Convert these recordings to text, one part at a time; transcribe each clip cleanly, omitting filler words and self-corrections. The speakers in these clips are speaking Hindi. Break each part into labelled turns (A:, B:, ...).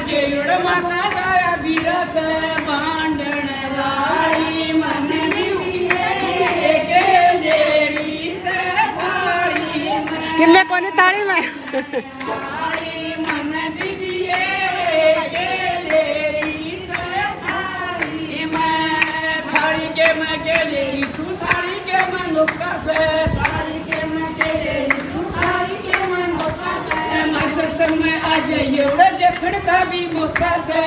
A: जेड़ माता गाया बीरा से बांधण वाली मन के लेरी से थाली
B: कि मैं कौन ताली में
A: मन दीजिए के लेरी से थाली में थाली के मैं के लेरी सु थाली के मन लोका से थाली के मैं के लेरी सु थाली के मन लोका से मैं सत्संग में आ जाइए उड़े देखड़ का भी मौका से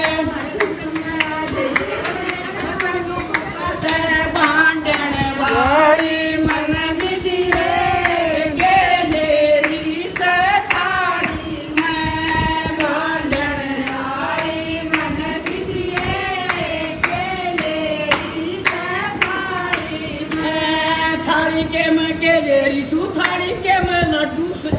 A: बांधण वाली मन दीजिए के लेरी से थाली में बांधण वाली मन दीजिए के लेरी से थाली में थाली के मैं के लेरी सु थाली के मैं लड्डू से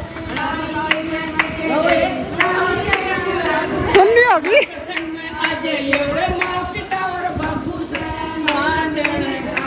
B: सुन ली होगी
A: आज ये माँ पिता और बाबू से बांधण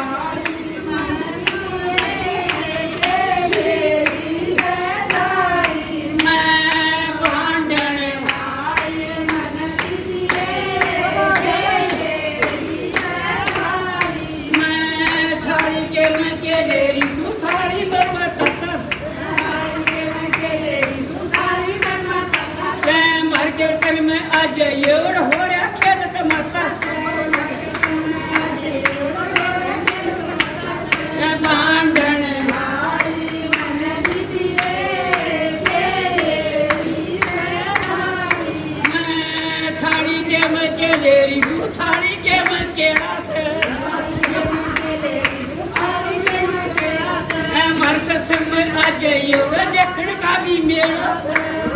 A: में आज ये हो रहा खेल तमाशा बांधण वाली मन दीजिए के लेरी से थाली मैं थाली के मैं के लेरी सु थाली के मैं केड़ा से मर सत्संग में आज ये देखने का भी मेरा से